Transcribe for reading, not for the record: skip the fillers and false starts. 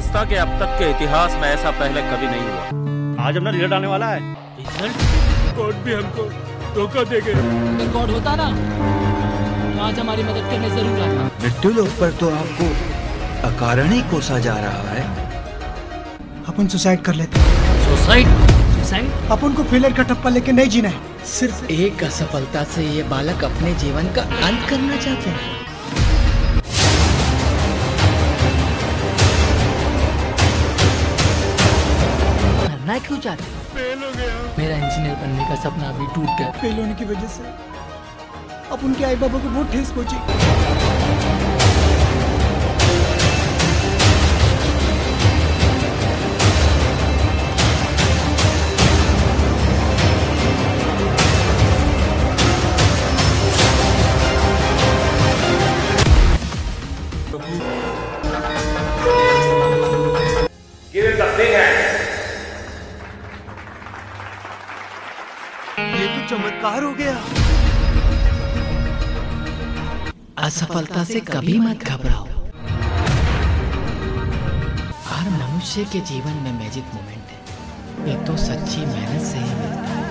समझता कि अब तक के इतिहास में ऐसा पहले कभी नहीं हुआ। आज अपना रिजल्ट आने वाला है। रिजल्ट? कोर्ट भी हमको धोखा देंगे। अगर गॉड होता ना तो आज हमारी मदद करने जरूर आता। मृत्यु लोक पर तो आपको अकारण ही कोसा जा रहा है। अपन सुसाइड कर लेते हैं। सुसाइड? अपन को फेलियर का टप्पा लेके नहीं जीना है। सिर्फ एक असफलता से ये बालक अपने जीवन का अंत करना चाहते हैं। मरना क्यों चाहते? फेल हो गया। मेरा इंजीनियर बनने का सपना अभी टूट गया। फेल होने की वजह से अब उनके आई बाबा को बहुत ठेस पहुंची। ये तो चमत्कार हो गया। असफलता से कभी मत घबराओ। हर मनुष्य के जीवन में मैजिक मोमेंट है। ये तो सच्ची मेहनत से ही मिलता है।